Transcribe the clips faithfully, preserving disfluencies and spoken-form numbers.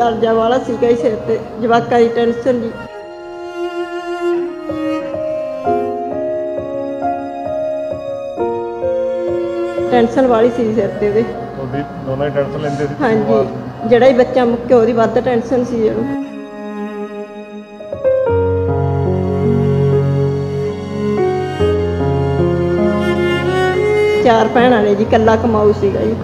ਕਰਜ਼ਾ ਵਾਲਾ ਸੀਗਾ ਜੀ ਸਿਰ ਤੇ, ਜਵਾਕਾਂ ਦੀ ਟੈਨਸ਼ਨ ਜੀ। ਟੈਨਸ਼ਨ ਵਾਲੀ ਸੀ ਸਿਰ ਤੇ ਉਹਦੇ। ਤੁਹਾਡੀ ਦੋਨਾਂ ਹੀ ਟੈਨਸ਼ਨ ਲੈਂਦੇ ਸੀ? ਹਾਂਜੀ, ਜਿਹੜਾ ਹੀ ਬੱਚਾ ਮੁੱਕਿਆ ਉਹਦੀ ਵੱਧ ਟੈਨਸ਼ਨ ਸੀ ਇਹਨੂੰ। ਚਾਰ ਭੈਣਾਂ ਨੇ ਜੀ, ਇਕੱਲਾ ਕਮਾਊ ਸੀਗਾ ਜੀ।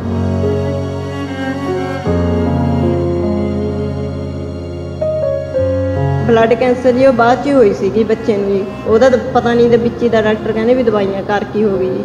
ਬਲੱਡ ਕੈਂਸਰ ਜੀ ਉਹ ਬਾਅਦ 'ਚ ਹੀ ਹੋਈ ਸੀਗੀ ਬੱਚੇ ਨੂੰ ਜੀ। ਉਹਦਾ ਤਾਂ ਪਤਾ ਨਹੀਂ, ਤੇ ਵਿੱਚ ਦਾ ਡਾਕਟਰ ਕਹਿੰਦੇ ਵੀ ਦਵਾਈਆਂ ਕਰ ਕੀ ਹੋ ਗਈ ਜੀ।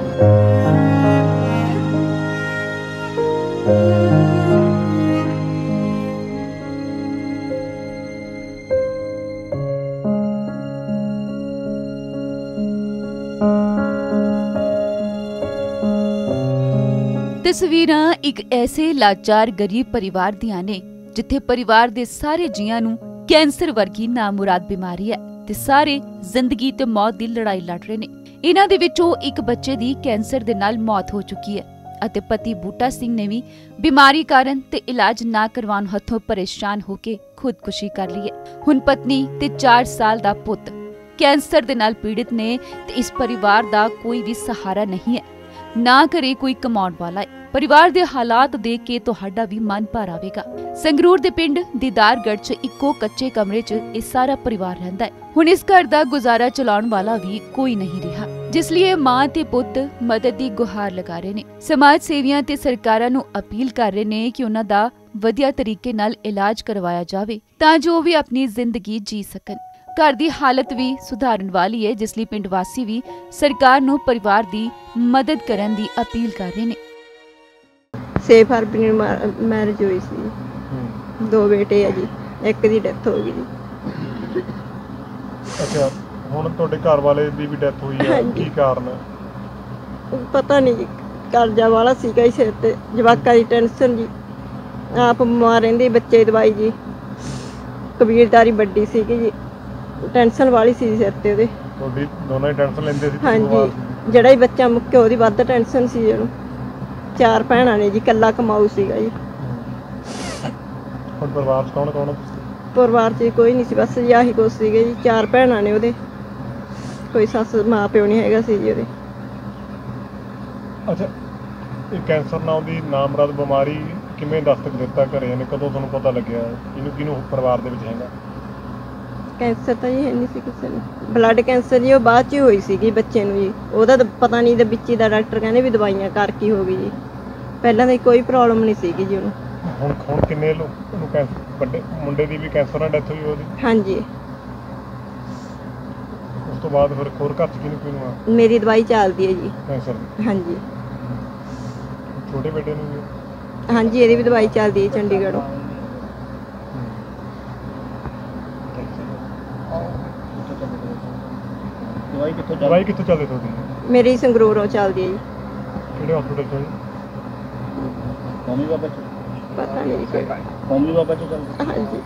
ਤਸਵੀਰਾਂ ਇੱਕ ਐਸੇ ਲਾਚਾਰ ਗਰੀਬ ਪਰਿਵਾਰ ਦੀਆਂ ਨੇ ਜਿੱਥੇ ਪਰਿਵਾਰ ਦੇ ਸਾਰੇ ਜੀਆਂ ਨੂੰ ਕੈਂਸਰ ਵਰਗੀ ਨਾਮੁਰਾਦ ਬਿਮਾਰੀ ਹੈ ਤੇ ਸਾਰੇ ਜ਼ਿੰਦਗੀ ਤੇ ਮੌਤ ਦੀ ਲੜਾਈ ਲੜ ਰਹੇ ਨੇ। ਇਹਨਾਂ ਦੇ ਵਿੱਚੋਂ ਇੱਕ ਬੱਚੇ ਦੀ ਕੈਂਸਰ ਦੇ ਨਾਲ ਮੌਤ ਹੋ ਚੁੱਕੀ ਹੈ ਅਤੇ ਪਤੀ ਬੂਟਾ ਸਿੰਘ ਨੇ ਵੀ ਬਿਮਾਰੀ ਕਾਰਨ ਤੇ ਇਲਾਜ ਨਾ ਕਰਵਾਉਣ ਹੱਥੋਂ ਪਰੇਸ਼ਾਨ ਹੋ ਕੇ ਖੁਦਕੁਸ਼ੀ ਕਰ ਲਈ ਹੈ। ਹੁਣ ਪਤਨੀ ਤੇ ਚਾਰ ਸਾਲ ਦਾ ਪੁੱਤ ਕੈਂਸਰ ਦੇ ਨਾਲ ਪੀੜਿਤ ਨੇ ਤੇ ਇਸ ਪਰਿਵਾਰ ਦਾ ਕੋਈ ਵੀ ਸਹਾਰਾ ਨਹੀਂ ਹੈ, ਨਾ ਕਰੇ ਕੋਈ ਕਮਾਉਣ ਵਾਲਾ ਹੈ। ਪਰਿਵਾਰ ਦੇ ਹਾਲਾਤ ਦੇਖ ਕੇ ਤੁਹਾਡਾ ਵੀ ਮਨ ਭਰ ਆਵੇਗਾ। ਸੰਗਰੂਰ ਦੇ ਪਿੰਡ ਦੀਦਾਰਗੜ੍ਹ 'ਚ ਇੱਕੋ ਕੱਚੇ ਕਮਰੇ 'ਚ ਇਹ ਸਾਰਾ ਪਰਿਵਾਰ ਰਹਿੰਦਾ ਹੈ। ਹੁਣ ਇਸ ਘਰ ਦਾ ਗੁਜ਼ਾਰਾ ਚਲਾਉਣ ਵਾਲਾ ਵੀ ਕੋਈ ਨਹੀਂ ਰਿਹਾ, ਜਿਸ ਲਈ ਮਾਂ ਤੇ ਪੁੱਤ ਮਦਦ ਦੀ ਗੁਹਾਰ ਲਗਾ ਰਹੇ ਨੇ। ਸਮਾਜ ਸੇਵੀਆਂ ਤੇ ਸਰਕਾਰਾਂ ਨੂੰ ਅਪੀਲ ਕਰ ਰਹੇ ਨੇ ਕਿ ਉਹਨਾਂ ਦਾ ਵਧੀਆ ਤਰੀਕੇ ਨਾਲ ਇਲਾਜ ਕਰਵਾਇਆ ਜਾਵੇ ਤਾਂ ਜੋ ਵੀ ਆਪਣੀ ਜ਼ਿੰਦਗੀ ਜੀ ਸਕਣ। ਘਰ ਦੀ ਹਾਲਤ ਵੀ ਸੁਧਾਰਨ ਵਾਲੀ ਹੈ, ਜਿਸ ਲਈ ਪਿੰਡ ਵਾਸੀ ਵੀ ਸਰਕਾਰ ਨੂੰ ਪਰਿਵਾਰ ਦੀ ਮਦਦ ਕਰਨ ਦੀ ਅਪੀਲ ਕਰ ਰਹੇ ਨੇ। ਛੇ ਫਰਵਰੀ ਨੂੰ ਮੈਰਿਜ ਹੋਈ ਸੀ, ਦੋ ਬੇਟੇ ਆ ਜੀ, ਇੱਕ ਦੀ ਡੈਥ ਹੋ ਗਈ ਜੀ। ਅੱਛਾ, ਹੁਣ ਤੁਹਾਡੇ ਘਰ ਵਾਲੇ ਦੀ ਵੀ ਡੈਥ ਹੋਈ ਹੈ, ਕੀ ਕਾਰਨ ਹੈ? ਪਤਾ ਨਹੀਂ ਜੀ, ਕਰਜ਼ਾ ਵਾਲਾ ਸੀਗਾ ਜੀ ਸਿਰ ਤੇ, ਜਵਾਕਾਂ ਦੀ ਟੈਨਸ਼ਨ ਜੀ। ਆਪ ਬਿਮਾਰ ਰਹਿੰਦੀ, ਬੱਚੇ ਦੀ ਦਵਾਈ ਜੀ, ਕਬੀਲਦਾਰੀ ਵੱਡੀ ਸੀਗੀ ਜੀ, ਟੈਨਸ਼ਨ ਵਾਲੀ ਸੀ ਸਿਰ ਤੇ ਉਹਦੇ। ਤੁਹਾਡੀ ਦੋਨਾਂ ਹੀ ਟੈਨਸ਼ਨ ਲੈਂਦੇ ਸੀ? ਹਾਂਜੀ, ਜਿਹੜਾ ਹੀ ਬੱਚਾ ਮੁੱਕਿਆ ਉਹਦੀ ਵੱਧ ਟੈਨਸ਼ਨ ਸੀ ਇਹਨੂੰ। ਚਾਰ ਭੈਣਾਂ ਨੇ ਜੀ, ਇਕੱਲਾ ਕਮਾਊ ਸੀਗਾ ਜੀ। ਹੁਣ ਪਰਿਵਾਰ 'ਚ ਕੌਣ ਕੌਣ? ਪਰਿਵਾਰ 'ਚ ਕੋਈ ਨਹੀਂ ਸੀ, ਬਸ ਜੀ ਆਹੀ ਕੁਛ ਸੀਗੇ ਜੀ। ਚਾਰ ਭੈਣਾਂ ਨੇ ਉਹਦੇ, ਕੋਈ ਸੱਸ ਮਾਂ ਪਿਓ ਨਹੀਂ ਹੈਗਾ ਸੀ ਜੀ ਉਹਦੇ। ਅੱਛਾ, ਇਹ ਕੈਂਸਰ ਨਾਮ ਦੀ ਨਾਮਰਾਦ ਬਿਮਾਰੀ ਕਿਵੇਂ ਦਸਤਕ ਦਿੱਤਾ ਘਰੇ ਨੇ? ਕਦੋਂ ਤੁਹਾਨੂੰ ਪਤਾ ਲੱਗਿਆ? ਕਿਹਨੂੰ ਕਿਹਨੂੰ ਪਰਿਵਾਰ ਦੇ ਵਿੱਚ ਹੈਗਾ ਕੈਂਸਰ? ਤਾਂ ਜੀ ਹੈ ਨਹੀਂ ਸੀ ਕਿਸੇ ਨੂੰ। ਬਲੱਡ ਕੈਂਸਰ ਜੀ ਉਹ ਬਾਅਦ 'ਚ ਹੀ ਹੋਈ ਸੀਗੀ ਬੱਚੇ ਨੂੰ ਜੀ। ਉਹਦਾ ਤਾਂ ਪਤਾ ਨਹੀਂ, ਤੇ ਵਿੱਚ ਦਾ ਡਾਕਟਰ ਕਹਿੰਦੇ ਵੀ ਦਵਾਈਆਂ ਕਰ ਕੀ ਹੋ ਗਈ ਜੀ। ਪਹਿਲਾਂ ਤਾਂ ਕੋਈ ਪ੍ਰੋਬਲਮ ਨਹੀਂ ਸੀਗੀ ਜੀ ਉਹਨੂੰ। ਹੁਣ ਹੁਣ ਕਿੰਨੇ ਲੋਕ ਨੂੰ ਕੈਂਸਰ? ਵੱਡੇ ਮੁੰਡੇ ਦੀ ਵੀ ਕੈਂਸਰ ਨਾਲ ਡੈਥ ਹੋਈ ਉਹਦੀ? ਹਾਂਜੀ। ਉਸ ਤੋਂ ਬਾਅਦ ਫਿਰ ਹੋਰ ਘਰ 'ਚ ਕਿਹਨੂੰ ਕਿਹਨੂੰ ਆ? ਮੇਰੀ ਦਵਾਈ ਚੱਲਦੀ ਹੈ ਜੀ ਕੈਂਸਰ ਦੀ? ਹਾਂਜੀ। ਛੋਟੇ ਬੇਟੇ ਨੂੰ ਵੀ? ਹਾਂਜੀ, ਇਹਦੀ ਵੀ ਦਵਾਈ ਚੱਲਦੀ ਹੈ ਚੰਡੀਗੜ੍ਹੋਂ। ਦਵਾਈ ਕਿੱਥੋਂ ਦਵਾਈ ਕਿੱਥੋਂ ਚੱਲਦੀ ਤੁਹਾਡੀ? ਮੇਰੀ ਸੰਗਰੂਰੋਂ ਚੱਲਦੀ ਹੈ ਜੀ। ਕਿਹੜੇ ਹਸਪੀਟਲ ਤੋਂ? ਕੌਮੀ ਬਾਬਾ ਚ? ਪਤਾ ਨਹੀਂ ਜੀ। ਕੌਮੀ ਬਾਬਾ ਚ ਚੱਲਦੀ? ਹਾਂਜੀ।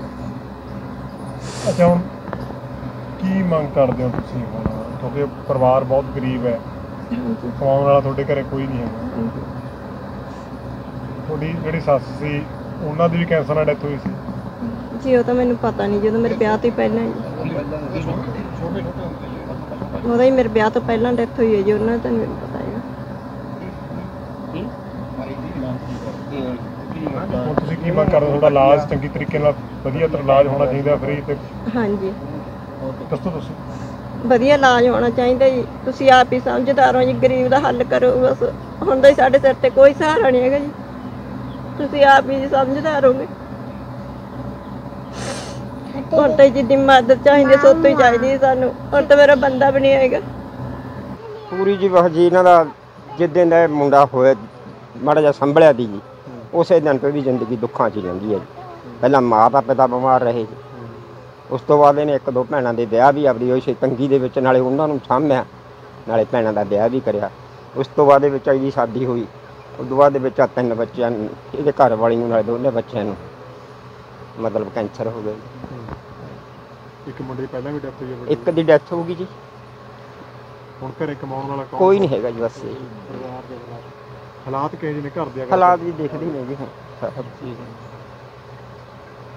ਅੱਛਾ, ਹੁਣ ਕੀ ਮੰਗ ਕਰਦੇ ਹੋ ਤੁਸੀਂ ਹੁਣ? ਕਿਉਂਕਿ ਪਰਿਵਾਰ ਬਹੁਤ ਗਰੀਬ ਹੈ, ਕਮਾਉਣ ਵਾਲਾ ਤੁਹਾਡੇ ਘਰੇ ਕੋਈ ਨਹੀਂ ਹੈਗਾ। ਤੁਹਾਡੀ ਜਿਹੜੀ ਸੱਸ ਸੀ ਉਹਨਾਂ ਦੀ ਵੀ ਕੈਂਸਰ ਨਾਲ ਡੈਥ ਹੋਈ ਸੀ ਜੀ? ਉਹ ਤਾਂ ਮੈਨੂੰ ਪਤਾ ਨਹੀਂ, ਜਦੋਂ ਮੇਰੇ ਵਿਆਹ ਤੋਂ ਹੀ ਪਹਿਲਾਂ ਹੀ ਉਹਦਾ ਹੀ ਮੇਰੇ ਵਿਆਹ ਤੋਂ ਪਹਿਲਾਂ ਡੈਥ ਹੋਈ ਹੈ ਜੀ। ਉਹਨਾਂ ਦਾ ਤਾਂ ਮੈਨੂੰ ਪਤਾ ਹੈਗਾ। ਹੁਣ ਤੁਸੀਂ ਕੀ ਮੰਗ ਕਰਦੇ ਹੋ? ਤੁਹਾਡਾ ਇਲਾਜ ਚੰਗੀ ਤਰੀਕੇ ਨਾਲ ਵਧੀਆ ਤਰ੍ਹਾਂ ਇਲਾਜ ਹੋਣਾ ਚਾਹੀਦਾ, ਫ੍ਰੀ ਤੇ? ਹਾਂਜੀ, ਦੱਸੋ ਤੁਸੀਂ। ਵਧੀਆ ਇਲਾਜ ਹੋਣਾ ਚਾਹੀਦਾ ਜੀ। ਤੁਸੀਂ ਆਪ ਹੀ ਸਮਝਦਾਰ ਹੋ ਜੀ, ਗਰੀਬ ਦਾ ਹੱਲ ਕਰੋ ਬਸ। ਹੁਣ ਤਾਂ ਸਾਡੇ ਸਿਰ ਤੇ ਕੋਈ ਸਹਾਰਾ ਨਹੀਂ ਹੈਗਾ ਜੀ, ਤੁਸੀਂ ਆਪ ਹੀ ਸਮਝਦਾਰ ਹੋਗੇ। ਹੁਣ ਤਾਂ ਜਿੱਦੀ ਮਦਦ ਚਾਹੀਦੀ ਸੋਤੋਂ ਹੀ ਚਾਹੀਦੀ ਸਾਨੂੰ। ਹੁਣ ਤਾਂ ਮੇਰਾ ਬੰਦਾ ਵੀ ਨਹੀਂ ਹੈਗਾ। ਪੂਰੀ ਜੀ ਬਸ ਜੀ ਇਹਨਾਂ ਦਾ ਜਿੱਦਣ ਦਾ ਮੁੰਡਾ ਹੋਇਆ ਮਾੜਾ ਜਿਹਾ ਸੰਭਲਿਆ ਦੀ ਜੀ, ਉਸੇ ਦਿਨ ਤੋਂ ਵੀ ਜ਼ਿੰਦਗੀ ਦੁੱਖਾਂ 'ਚ ਹੀ ਰਹਿੰਦੀ ਹੈ ਜੀ। ਪਹਿਲਾਂ ਮਾਤਾ ਪਿਤਾ ਬਿਮਾਰ ਰਹੇ ਜੀ, ਉਸ ਤੋਂ ਬਾਅਦ ਇਹਨੇ ਇੱਕ ਦੋ ਭੈਣਾਂ ਦੇ ਵਿਆਹ ਵੀ ਆਪਣੀ ਹੋਈ ਸੀ ਤੰਗੀ ਦੇ ਵਿੱਚ, ਨਾਲੇ ਉਹਨਾਂ ਨੂੰ ਸਾਂਭਿਆ ਨਾਲੇ ਭੈਣਾਂ ਦਾ ਵਿਆਹ ਵੀ ਕਰਿਆ। ਉਸ ਤੋਂ ਬਾਅਦ ਦੇ ਵਿੱਚ ਇਹਦੀ ਸ਼ਾਦੀ ਹੋਈ, ਉਸ ਤੋਂ ਬਾਅਦ ਦੇ ਵਿੱਚ ਤਿੰਨ ਬੱਚਿਆਂ ਨੂੰ, ਇਹਦੇ ਘਰ ਵਾਲੀ ਨੂੰ ਨਾਲੇ ਦੋਨੇ ਬੱਚਿਆਂ ਨੂੰ ਮਤਲਬ ਕੈਂਸਰ ਹੋ ਗਿਆ। ਇੱਕ ਮੁੰਡੇ ਦੀ ਪਹਿਲਾਂ ਵੀ ਡੈਥ ਹੋਈ ਹੈ? ਇੱਕ ਦੀ ਡੈਥ ਹੋ ਗਈ ਜੀ। ਹੁਣ ਘਰੇ ਕਮਾਉਣ ਵਾਲਾ ਕੋਈ ਨਹੀਂ ਹੈਗਾ ਜੀ। ਬਸ ਹਾਲਾਤ ਕਿਹੋ ਜਿਹੇ ਨੇ ਘਰ ਦੇ? ਹਾਲਾਤ ਵੀ ਦੇਖਦੇ ਹੀ ਨੇ ਜੀ ਹੁਣ ਸਭ ਚੀਜ਼।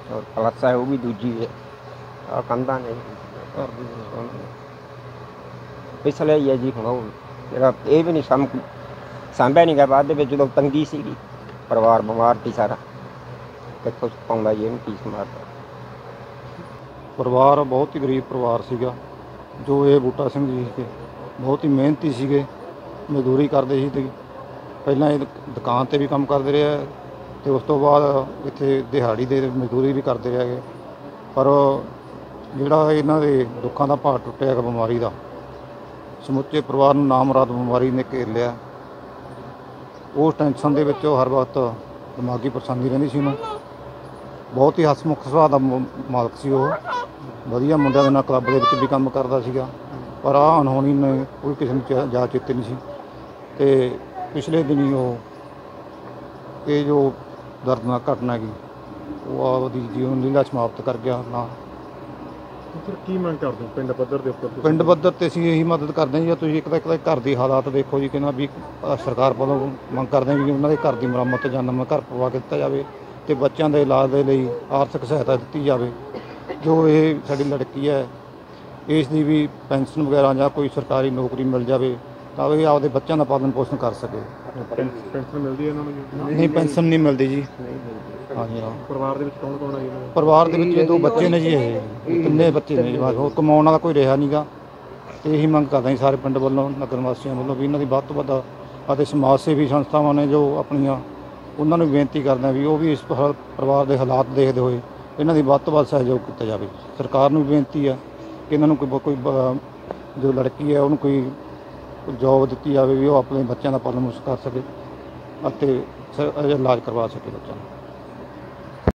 ਔਰ ਪਲੱਸ ਹੈ ਉਹ ਵੀ ਦੂਜੀ ਹੈ ਆ ਕੰਧਾਂ ਨੇ ਘਰ ਦੀ ਪਿਛਲੇ ਹੀ ਹੈ ਜੀ। ਹੁਣ ਉਹ ਜਿਹੜਾ ਇਹ ਵੀ ਨਹੀਂ ਸਾਂਭ ਸਾਂਭਿਆ ਨਹੀਂ ਗਿਆ ਬਾਅਦ ਦੇ ਵਿੱਚ ਜਦੋਂ ਤੰਗੀ ਸੀਗੀ, ਪਰਿਵਾਰ ਬਿਮਾਰ ਸੀ ਸਾਰਾ, ਕਿੱਥੋਂ ਪਾਉਂਦਾ ਜੀ ਇਹਨੂੰ ਫੀਸ ਮਾਰਦਾ। ਪਰਿਵਾਰ ਬਹੁਤ ਹੀ ਗਰੀਬ ਪਰਿਵਾਰ ਸੀਗਾ। ਜੋ ਇਹ ਬੂਟਾ ਸਿੰਘ ਜੀ ਸੀਗੇ ਬਹੁਤ ਹੀ ਮਿਹਨਤੀ ਸੀਗੇ, ਮਜ਼ਦੂਰੀ ਕਰਦੇ ਸੀ ਤੇ ਪਹਿਲਾਂ ਇਹ ਦੁਕਾਨ 'ਤੇ ਵੀ ਕੰਮ ਕਰਦੇ ਰਹੇ ਅਤੇ ਉਸ ਤੋਂ ਬਾਅਦ ਇੱਥੇ ਦਿਹਾੜੀ ਦੇ ਮਜ਼ਦੂਰੀ ਵੀ ਕਰਦੇ ਰਹੇ ਗੇ। ਪਰ ਜਿਹੜਾ ਇਹਨਾਂ ਦੇ ਦੁੱਖਾਂ ਦਾ ਭਾਰ ਟੁੱਟਿਆ ਹੈਗਾ ਬਿਮਾਰੀ ਦਾ, ਸਮੁੱਚੇ ਪਰਿਵਾਰ ਨੂੰ ਨਾਮੁਰਾਦ ਬਿਮਾਰੀ ਨੇ ਘੇਰ ਲਿਆ। ਉਸ ਟੈਨਸ਼ਨ ਦੇ ਵਿੱਚ ਉਹ ਹਰ ਵਕਤ ਦਿਮਾਗੀ ਪਰੇਸ਼ਾਨੀ ਰਹਿੰਦੀ ਸੀ ਉਹਨੂੰ। ਬਹੁਤ ਹੀ ਹਸਮੁਖ ਸੁਭਾਅ ਦਾ ਮ- ਮਾਲਕ ਸੀ ਉਹ, ਵਧੀਆ ਮੁੰਡਿਆਂ ਦੇ ਨਾਲ ਕਲੱਬ ਦੇ ਵਿੱਚ ਵੀ ਕੰਮ ਕਰਦਾ ਸੀਗਾ। ਪਰ ਆਹ ਅਣਹੋਣੀ ਨੇ ਕੋਈ ਕਿਸੇ ਨੂੰ ਚਾ- ਜਾ ਚੇਤੇ ਨਹੀਂ ਸੀ। ਅਤੇ ਪਿਛਲੇ ਦਿਨੀ ਉਹ ਇਹ ਜੋ ਦਰਦਨਾਕ ਘਟਨਾ ਹੈਗੀ ਉਹ ਆਪਦੀ ਜੀਵਨ ਲੀਲਾ ਸਮਾਪਤ ਕਰ ਗਿਆ ਨਾ। ਫਿਰ ਕੀ ਮੰਗ ਕਰਦੇ ਹੋ ਪਿੰਡ ਪੱਧਰ ਦੇ ਉੱਪਰ ਤੁਸੀਂ? ਪਿੰਡ ਪੱਧਰ 'ਤੇ ਅਸੀਂ ਇਹੀ ਮਦਦ ਕਰਦੇ ਹਾਂ ਜੀ। ਤੁਸੀਂ ਇੱਕ ਤਾਂ ਇੱਕ ਤਾਂ ਘਰ ਦੀ ਹਾਲਾਤ ਦੇਖੋ ਜੀ, ਕਿੰਨਾ ਵੀ ਅ, ਸਰਕਾਰ ਵੱਲੋਂ ਮੰਗ ਕਰਦੇ ਹਾਂ ਵੀ ਉਹਨਾਂ ਦੇ ਘਰ ਦੀ ਮੁਰੰਮਤ ਜਾਂ ਨਵਾਂ ਘਰ ਪਵਾ ਕੇ ਦਿੱਤਾ ਜਾਵੇ ਅਤੇ ਬੱਚਿਆਂ ਦੇ ਇਲਾਜ ਦੇ ਲਈ ਆਰਥਿਕ ਸਹਾਇਤਾ ਦਿੱਤੀ ਜਾਵੇ। ਜੋ ਇਹ ਸਾਡੀ ਲੜਕੀ ਹੈ ਇਸ ਦੀ ਵੀ ਪੈਨਸ਼ਨ ਵਗੈਰਾ ਜਾਂ ਕੋਈ ਸਰਕਾਰੀ ਨੌਕਰੀ ਮਿਲ ਜਾਵੇ ਤਾਂ ਇਹ ਆਪਦੇ ਬੱਚਿਆਂ ਦਾ ਪਾਲਣ ਪੋਸ਼ਣ ਕਰ ਸਕੇ। ਪੈਨਸ਼ਨ ਮਿਲਦੀ ਹੈ ਇਹਨਾਂ ਨੂੰ ਜੀ? ਨਹੀਂ, ਪੈਨਸ਼ਨ ਨਹੀਂ ਮਿਲਦੀ ਜੀ। ਹਾਂਜੀ ਹਾਂ। ਪਰਿਵਾਰ ਦੇ ਵਿੱਚ ਕੌਣ ਕੌਣ ਹੈ ਜੀ ਇਹਨਾਂ ਦੇ? ਪਰਿਵਾਰ ਦੇ ਵਿੱਚ ਇਹ ਦੋ ਬੱਚੇ ਨੇ ਜੀ, ਇਹ ਤਿੰਨੇ ਬੱਚੇ ਨੇ ਜੀ। ਬਸ ਹੋਰ ਕਮਾਉਣ ਵਾਲਾ ਕੋਈ ਰਿਹਾ ਨਹੀਂ ਗਾ। ਅਤੇ ਇਹੀ ਮੰਗ ਕਰਦੇ ਹਾਂ ਸਾਰੇ ਪਿੰਡ ਵੱਲੋਂ, ਨਗਰ ਵਾਸੀਆਂ ਵੱਲੋਂ ਵੀ ਇਹਨਾਂ ਦੀ ਵੱਧ ਤੋਂ ਵੱਧ ਅਤੇ ਸਮਾਜ ਸੇਵੀ ਸੰਸਥਾਵਾਂ ਨੇ ਜੋ ਆਪਣੀਆਂ, ਉਹਨਾਂ ਨੂੰ ਬੇਨਤੀ ਕਰਦੇ ਹਾਂ ਵੀ ਉਹ ਵੀ ਇਸ ਪ- ਪਰਿਵਾਰ ਦੇ ਹਾਲਾਤ ਦੇਖਦੇ ਹੋਏ ਇਹਨਾਂ ਦੀ ਵੱਧ ਤੋਂ ਵੱਧ ਸਹਿਯੋਗ ਕੀਤਾ ਜਾਵੇ। ਸਰਕਾਰ ਨੂੰ ਵੀ ਬੇਨਤੀ ਹੈ ਕਿ ਇਹਨਾਂ ਨੂੰ ਕੋਈ ਬ- ਕੋਈ ਬ- ਜੋ ਲੜਕੀ ਹੈ ਉਹਨੂੰ ਕੋਈ ਜੋਬ ਦਿੱਤੀ ਜਾਵੇ ਵੀ ਉਹ ਆਪਣੇ ਬੱਚਿਆਂ ਦਾ ਪਾਲਣ ਪੋਸ਼ਣ ਕਰ ਸਕੇ ਅਤੇ ਸ- ਇਲਾਜ ਕਰਵਾ ਸਕੇ ਬੱਚਿਆਂ ਨੂੰ।